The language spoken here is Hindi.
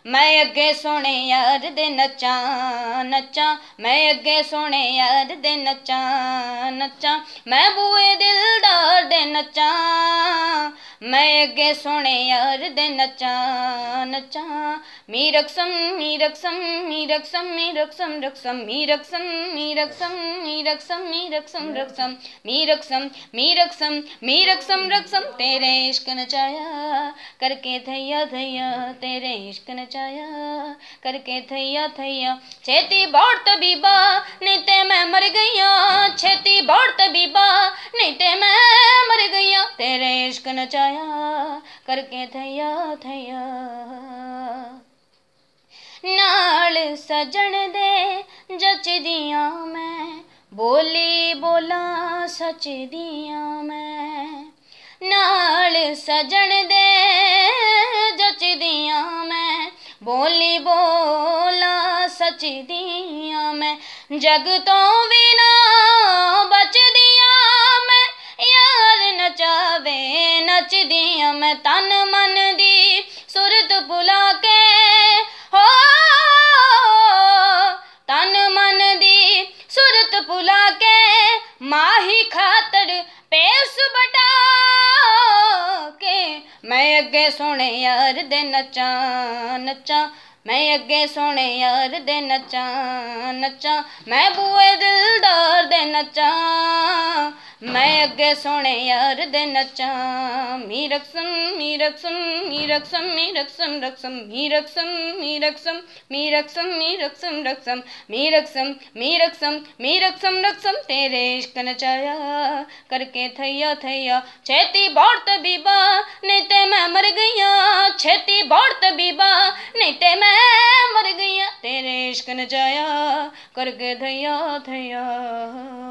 मैं अगे सोने यार दे नचा नचा, मैं अगे सोने यार दे नचा नचा, मैं बूए दिलदार दे नचा, मैं अगे सोने यार दे नचा नचा। मी रक्सम मी रक्सम मी रक्सम मी रक्सम रक्सम मी रक्सम मी रक्सम मी रक्सम मी रक्सम रक्सम मी रक्सम मी रक्सम मी रक्सम रक्सम, तेरे इश्क नचाया करके थैया थैया, तेरे इश्क नचाया करके थैया थैया। छेती बौड़ तबीबा नहीं ते मैं मर गईया, छेती बौड़ तबीबा नहीं ते मैं मर गईया, तेरे इश्क नचाया करके थैया थैया। नाल सजन दे जच दियां मैं, बोली बोला सच दियां मैं, नाल सजन दे जच दियां मैं, बोली बोला सच दियां मैं, जग तो भी ना बच दियां मैं, यार नचावे नच दियां मैं, तन मन दी सुरत भुला के हो, तन मन दी सुरत भुला के, माही खातर पेस बटा के, मैं अगे सोने यार दे नचा नचा, मैं अगे सोने यार दे नचा नचा, मैं बूए दिलदार दे नचा, मैं अगे सोने यार दे नचा। मी रक्सम मी रक्सम मी रक्सम मी रक्सम रक्सम मी रक्सम मी रक्सम मी रक्सम मी रक्सम रक्सम मी रक्सम मी रक्सम मी रक्सम रक्सम, तेरे इश्क नचाया करके थैया थैया। छेती बौड़ तबीबा नहीं ते मैं मर गईया, छेती बौड़ तबीबा नहीं ते मैं मर गईया, तेरे इश्क नचाया करके थैया थैया।